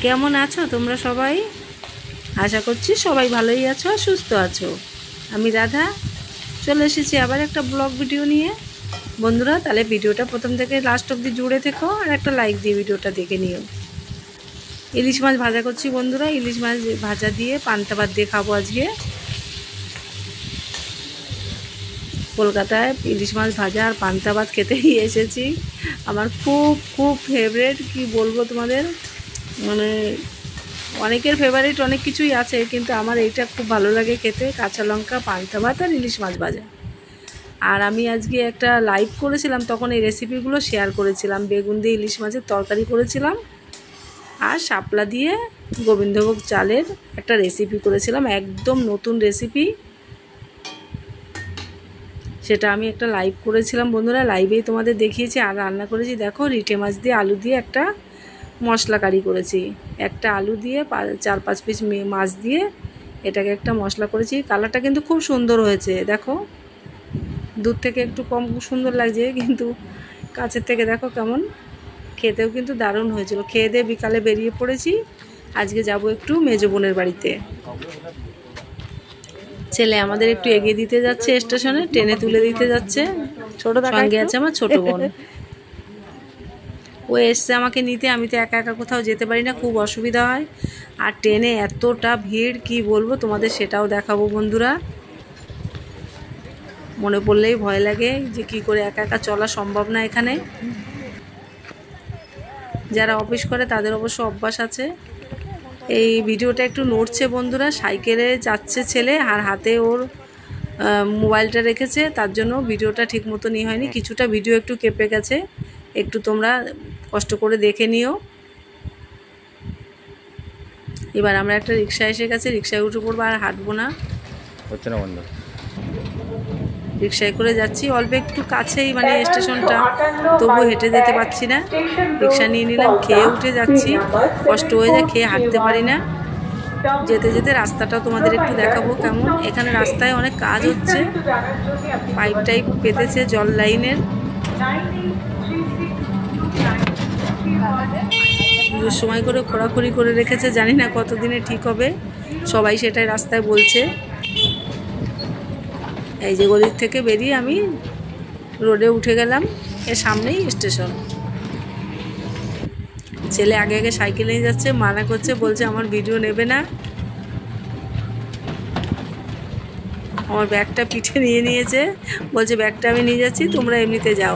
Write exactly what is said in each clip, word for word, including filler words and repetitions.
কেমন আছো তোমরা সবাই? আশা করছি সবাই ভালোই আছো, সুস্থ আছো। আমি রাধা চলে এসেছি আবার একটা ব্লগ ভিডিও নিয়ে। বন্ধুরা তাহলে ভিডিওটা প্রথম থেকে লাস্ট অবধি জুড়ে থেকো আর একটা লাইক দিয়ে ভিডিওটা দেখে নিও। ইলিশ মাছ ভাজা করছি বন্ধুরা, ইলিশ মাছ ভাজা দিয়ে পান্তা ভাত দিয়ে খাবো আজকে। কলকাতায় ইলিশ মাছ ভাজা আর পান্তা ভাত খেতেই এসেছি। আমার খুব খুব ফেভারিট, কি বলবো তোমাদের, মানে অনেকের ফেভারিট অনেক কিছুই আছে, কিন্তু আমার এইটা খুব ভালো লাগে খেতে। কাঁচা লঙ্কা, পান্তা ভাত আর ইলিশ মাছ ভাজা। আর আমি আজকে একটা লাইভ করেছিলাম, তখন এই রেসিপিগুলো শেয়ার করেছিলাম। বেগুন দিয়ে ইলিশ মাছের তরকারি করেছিলাম আর শাপলা দিয়ে গোবিন্দভোগ চালের একটা রেসিপি করেছিলাম, একদম নতুন রেসিপি। সেটা আমি একটা লাইভ করেছিলাম বন্ধুরা, লাইভেই তোমাদের দেখিয়েছি। আর রান্না করেছি দেখো, রিটে মাছ দিয়ে আলু দিয়ে একটা মশলা কারি করেছি। একটা আলু দিয়ে চার পাঁচ পিস মাছ দিয়ে এটাকে একটা মশলা করেছি। কালারটা কিন্তু খুব সুন্দর হয়েছে, দেখো দূর থেকে একটু কম সুন্দর লাগছে, কিন্তু কাছের থেকে দেখো কেমন, খেতেও কিন্তু দারুণ হয়েছিল। খেয়ে দিয়ে বিকালে বেরিয়ে পড়েছি। আজকে যাব একটু মেজো বোনের বাড়িতে। ছেলে আমাদের একটু এগিয়ে দিতে যাচ্ছে স্টেশনে, ট্রেনে তুলে দিতে যাচ্ছে। ছোট সঙ্গে আছে আমার ছোট বোন, ও এসছে আমাকে নিতে। আমি তো একা একা কোথাও যেতে পারি না, খুব অসুবিধা হয়। আর ট্রেনে এতটা ভিড় কি বলবো তোমাদের, সেটাও দেখাবো বন্ধুরা। মনে পড়লেই ভয় লাগে যে কি করে একা একা চলা সম্ভব না এখানে। যারা অফিস করে তাদের অবশ্য অভ্যাস আছে। এই ভিডিওটা একটু নড়ছে বন্ধুরা, সাইকেলে যাচ্ছে ছেলে আর হাতে ওর মোবাইলটা রেখেছে, তার জন্য ভিডিওটা ঠিক মতো নিয়ে হয়নি। কিছুটা ভিডিও একটু কেঁপে গেছে, একটু তোমরা কষ্ট করে দেখে নিও। এবার আমরা একটা রিক্সা এসে গেছে, রিক্সায় উঠে পড়বো, আর হাঁটবো না, হচ্ছে না বন্ধ। রিক্সায় করে যাচ্ছি, অল্প একটু কাছেই মানে স্টেশনটা, তবু হেঁটে যেতে পারছি না। রিক্সা নিয়ে নিলাম, খেয়ে উঠে যাচ্ছি, কষ্ট হয়ে যায়, খেয়ে হাঁটতে পারি না। যেতে যেতে রাস্তাটাও তোমাদের একটু দেখাবো কেমন। এখানে রাস্তায় অনেক কাজ হচ্ছে, পাইপ টাইপ পেতেছে জল লাইনের। পুজোর সময় করে খোঁড়াখুড়ি করে রেখেছে, জানি না কতদিনে ঠিক হবে, সবাই সেটাই রাস্তায় বলছে। এই যে গলির থেকে বেরিয়ে আমি রোডে উঠে গেলাম, এর সামনেই স্টেশন। ছেলে আগে আগে সাইকেল নিয়ে যাচ্ছে, মানা করছে, বলছে আমার ভিডিও নেবে না। আমার ব্যাগটা পিঠে নিয়ে নিয়েছে, বলছে ব্যাগটা আমি নিয়ে যাচ্ছি, তোমরা এমনিতে যাও।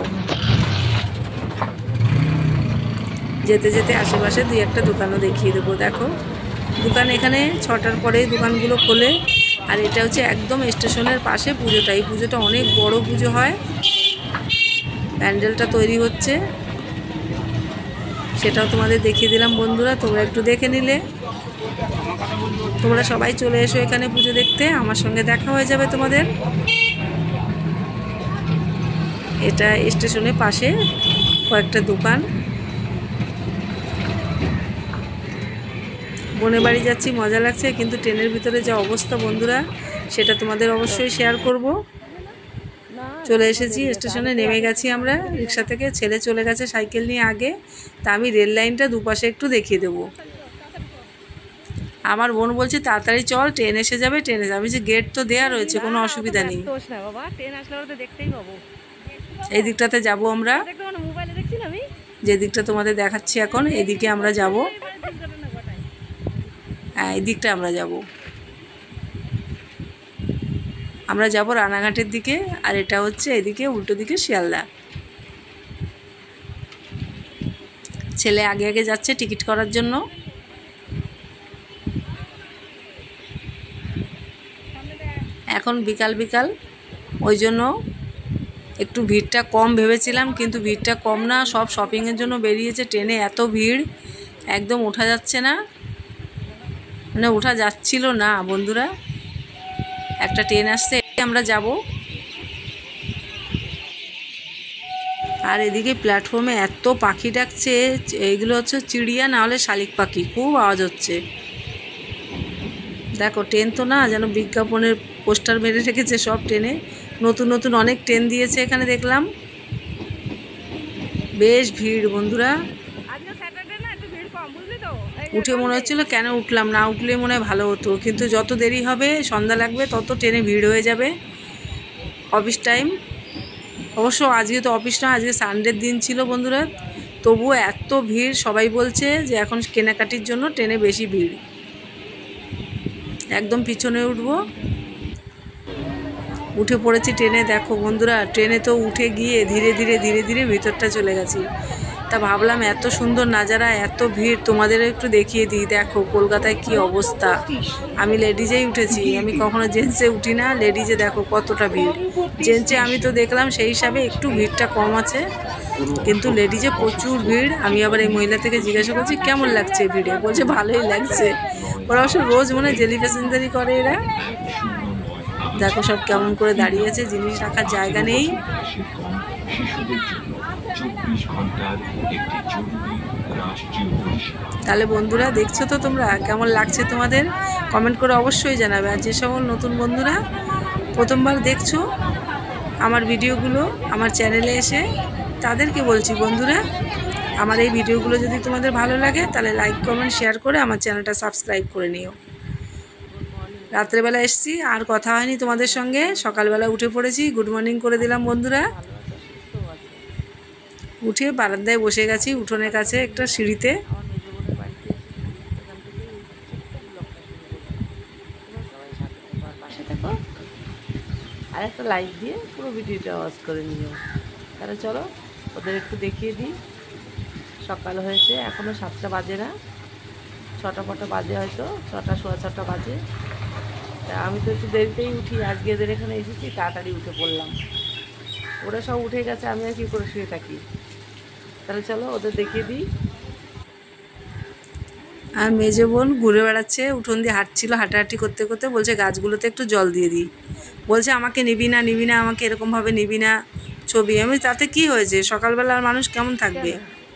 যেতে যেতে আশেপাশে দুই একটা দোকানও দেখিয়ে দেবো। দেখো দোকান এখানে ছটার পরে দোকানগুলো খোলে। আর এটা হচ্ছে একদম স্টেশনের পাশে পুজোটা। এই পুজোটা অনেক বড় পুজো হয়, প্যান্ডেলটা তৈরি হচ্ছে, সেটাও তোমাদের দেখিয়ে দিলাম বন্ধুরা, তোমরা একটু দেখে নিলে। তোমরা সবাই চলে এসো এখানে পুজো দেখতে, আমার সঙ্গে দেখা হয়ে যাবে তোমাদের। এটা স্টেশনের পাশে কয়েকটা দোকান। বোনের বাড়ি যাচ্ছি, মজা লাগছে, কিন্তু ট্রেনের ভিতরে যা অবস্থা বন্ধুরা, সেটা তোমাদের অবশ্যই শেয়ার করব। চলে এসেছি স্টেশনে, নেমে গেছি আমরা রিক্সা থেকে। ছেলে চলে গেছে সাইকেল নিয়ে আগে, তা আমি রেল লাইনটা দুপাশে একটু দেখিয়ে দেবো। আমার বোন বলছে তাড়াতাড়ি চল, ট্রেন এসে যাবে, ট্রেন এসে যাবে। যে গেট তো দেওয়া রয়েছে, কোনো অসুবিধা নেই। এই দিকটাতে যাব আমরা, যে দিকটা তোমাদের দেখাচ্ছি এখন, এদিকে আমরা যাব। হ্যাঁ, এই দিকটা আমরা যাব, আমরা যাব রানাঘাটের দিকে। আর এটা হচ্ছে এদিকে উল্টো দিকে শিয়ালদা। ছেলে আগে আগে যাচ্ছে টিকিট করার জন্য। এখন বিকাল বিকাল, ওই জন্য একটু ভিড়টা কম ভেবেছিলাম, কিন্তু ভিড়টা কম না, সব শপিংয়ের জন্য বেরিয়েছে। ট্রেনে এত ভিড়, একদম ওঠা যাচ্ছে না, মানে ওঠা যাচ্ছিল না বন্ধুরা। একটা ট্রেন আসছে, আমরা যাব। আর এদিকে প্ল্যাটফর্মে এত পাখি ডাকছে, এইগুলো হচ্ছে চিড়িয়া, না হলে শালিক পাখি, খুব আওয়াজ হচ্ছে। দেখো ট্রেন তো না, যেন বিজ্ঞাপনের পোস্টার মেরে রেখেছে সব ট্রেনে। নতুন নতুন অনেক ট্রেন দিয়েছে এখানে, দেখলাম বেশ ভিড় বন্ধুরা। উঠে মনে হচ্ছিলো কেন উঠলাম, না উঠলে মনে হয় ভালো হতো, কিন্তু যত দেরি হবে সন্ধ্যা লাগবে তত ট্রেনে ভিড় হয়ে যাবে। অফিস টাইম, অবশ্য আজকে তো অফিস না, আজকে সানডের দিন ছিল বন্ধুরা, তবুও এত ভিড়। সবাই বলছে যে এখন কেনাকাটির জন্য ট্রেনে বেশি ভিড়। একদম পিছনে উঠবো, উঠে পড়েছি ট্রেনে। দেখো বন্ধুরা, ট্রেনে তো উঠে গিয়ে ধীরে ধীরে ধীরে ধীরে ভিতরটা চলে গেছি। তা ভাবলাম এত সুন্দর নাজারা, এত ভিড়, তোমাদেরও একটু দেখিয়ে দিই। দেখো কলকাতায় কি অবস্থা। আমি লেডিজেই উঠেছি, আমি কখনো জেন্টসে উঠি না। লেডিজে দেখো কতটা ভিড়। জেন্টসে আমি তো দেখলাম সেই হিসাবে একটু ভিড়টা কম আছে, কিন্তু লেডিজে প্রচুর ভিড়। আমি আবার এই মহিলা থেকে জিজ্ঞাসা করছি কেমন লাগছে ভিড়ে, বলছে ভালোই লাগছে। ওরা অবশ্য রোজ মনে হয় জেলি প্যাসেঞ্জারই করে এরা। দেখো সব কেমন করে দাঁড়িয়ে আছে, জিনিস রাখার জায়গা নেই। তাহলে বন্ধুরা দেখছো তো তোমরা, কেমন লাগছে তোমাদের কমেন্ট করে অবশ্যই জানাবে। আর যে সকল নতুন বন্ধুরা প্রথমবার দেখছো আমার ভিডিওগুলো আমার চ্যানেলে এসে, তাদেরকে বলছি বন্ধুরা, আমার এই ভিডিওগুলো যদি তোমাদের ভালো লাগে তাহলে লাইক কমেন্ট শেয়ার করে আমার চ্যানেলটা সাবস্ক্রাইব করে নিও। রাত্রেবেলা এসছি, আর কথা হয়নি তোমাদের সঙ্গে। সকালবেলা উঠে পড়েছি, গুড মর্নিং করে দিলাম বন্ধুরা। উঠে বারান্দায় বসে গেছি, উঠোনের কাছে একটা সিঁড়িতে। আর একটা লাইক দিয়ে পুরো ভিডিওটা ওয়াচ করে নিও। তাহলে চলো ওদের একটু দেখিয়ে দিই। সকাল হয়েছে, এখনও সাতটা বাজে না, ছটা ফটা বাজে, হয়তো ছটা সোয়া ছটা বাজে। তা আমি তো একটু দেরিতেই উঠি, আজকে এদের এখানে এসেছি তাড়াতাড়ি উঠে পড়লাম। ওরা সব উঠে গেছে, আমি আর কী করে শুয়ে থাকি। তাহলে চলো ওদের দেখিয়ে দিই। আর মেজো বোন ঘুরে বেড়াচ্ছে, উঠোন দিয়ে হাঁটছিল, হাঁটাহাঁটি করতে করতে বলছে গাছগুলোতে একটু জল দিয়ে দিই। বলছে আমাকে নিবি না নিবি না, আমাকে এরকমভাবে নিবি না ছবি। আমি তাতে কি হয়েছে, সকালবেলার মানুষ কেমন থাকবে।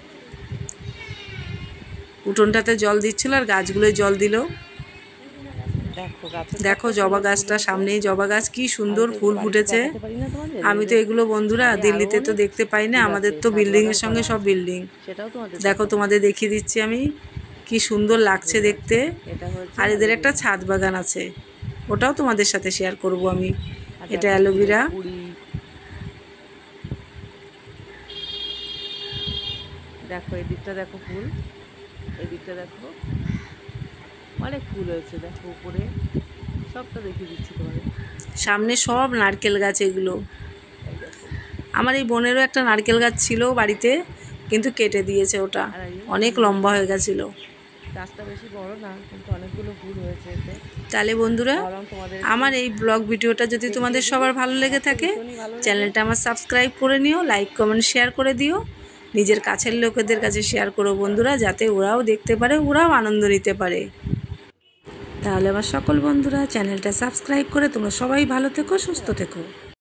উঠোনটাতে জল দিচ্ছিল আর গাছগুলোয় জল দিল। দেখো জবা গাছটা, সামনেই জবা গাছ, কি সুন্দর ফুল ফুটেছে। আমি তো এগুলো বন্ধুরা দিল্লিতে তো দেখতে পাই না, আমাদের তো বিল্ডিং এর সঙ্গে সব বিল্ডিং। দেখো তোমাদের দেখিয়ে দিচ্ছি আমি, কি সুন্দর লাগছে দেখতে। আর এদের একটা ছাদ বাগান আছে, ওটাও তোমাদের সাথে শেয়ার করব আমি। এটা অ্যালোভেরা। দেখো এই দিকটা দেখো ফুল, এই দিকটা দেখো অনেক ফুল হয়েছে। দেখো উপরে সবটা দেখিয়ে দিচ্ছি তোমাদের। সামনে সব নারকেল গাছ এগুলো। আমার এই বোনেরও একটা নারকেল গাছ ছিল বাড়িতে, কিন্তু কেটে দিয়েছে, ওটা অনেক লম্বা হয়ে গেছিলো। গাছটা বেশি বড় না, কিন্তু অনেকগুলো ফুল হয়েছে এতে। তাহলে বন্ধুরা, আমার এই ব্লগ ভিডিওটা যদি তোমাদের সবার ভালো লেগে থাকে, চ্যানেলটা আমার সাবস্ক্রাইব করে নিও, লাইক কমেন্ট শেয়ার করে দিও। নিজের কাছের লোকেদের কাছে শেয়ার করো বন্ধুরা, যাতে ওরাও দেখতে পারে, ওরাও আনন্দ নিতে পারে। তাহলে আমার সকল বন্ধুরা চ্যানেলটা সাবস্ক্রাইব করে তোমরা সবাই ভালো থেকো, সুস্থ থেকো।